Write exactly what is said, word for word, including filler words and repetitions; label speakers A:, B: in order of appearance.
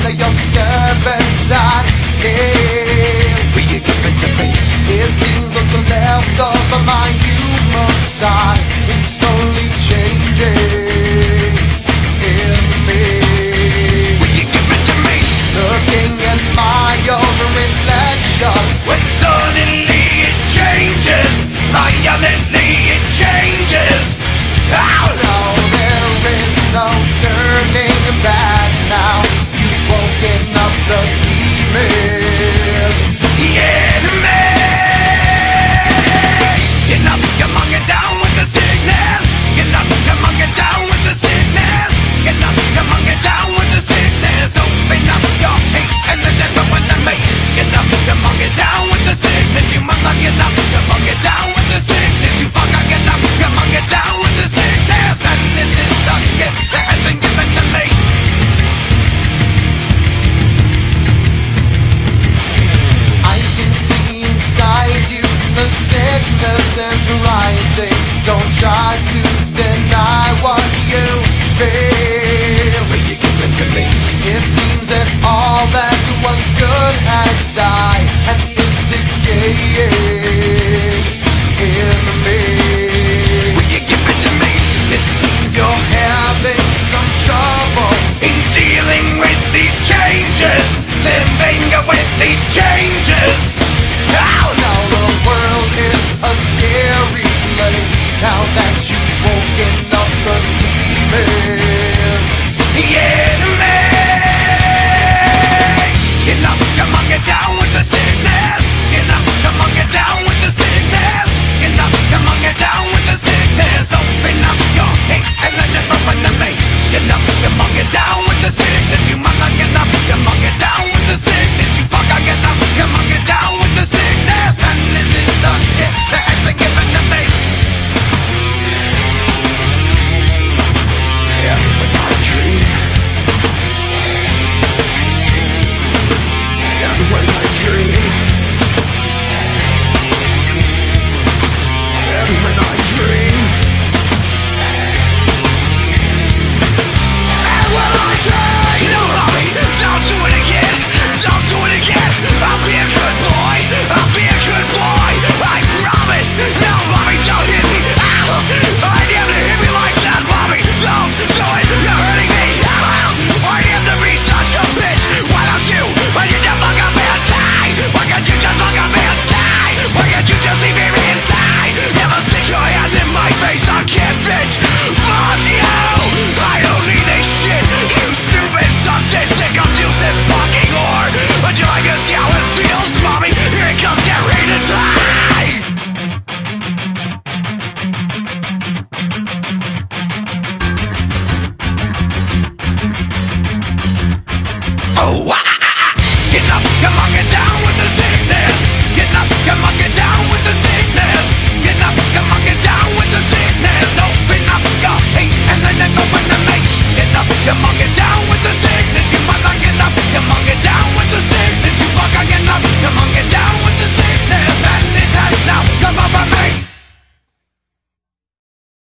A: your serpentine. Yeah, will you give it to me? It seems what's left of my human side is slowly changing in me. Will you give it to me? Looking at my own reflection, when suddenly it changes, violently it changes. Oh no, there is no turning back now. You've woken up the demon, the enemy. Get up, come on, get down with the sickness. Get up, come on, get down with the sickness. Get up, come on, get down with the sickness. Open up your hate and let everyone let me. Get up, come on, get down with the sickness. You mother, get up, come on, get down with the sickness. You fucker, get up, come on, get down with the sickness. Madness is the gift that has been given to me. I can see inside you the sickness is rising. Don't try to deny what you feel. Will you give it to me? It seems that all that once good has died and is decaying in me. Will you give it to me? It seems you're having some trouble in dealing with these changes, living with these changes. Oh no, the world is a scary place now that you